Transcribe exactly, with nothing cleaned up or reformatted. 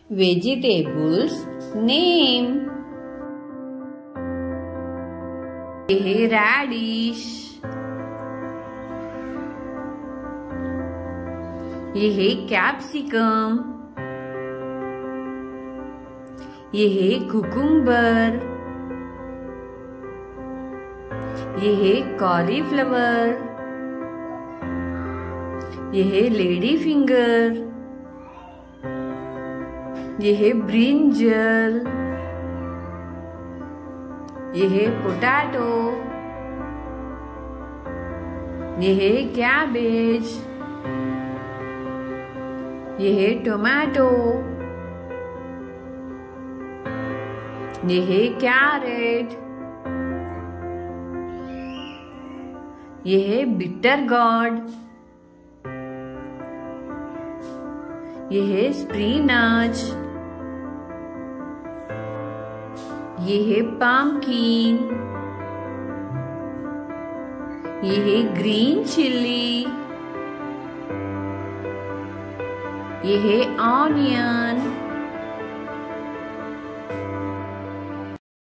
vegetables name. ये है radish. ये है कैप्सिकम. ये है कुकुम्बर. ये है कॉलीफ्लावर. ये है लेडी फिंगर. ये है ब्रिंजल. ये है पोटैटो. ये है कैबेज. ये है टोमेटो. ये है कैरेट. ये है बिटर गॉर्ड. ये है स्प्रिनाच. ये है पम्पकिन. ये है ग्रीन चिल्ली. ये है ऑनियन.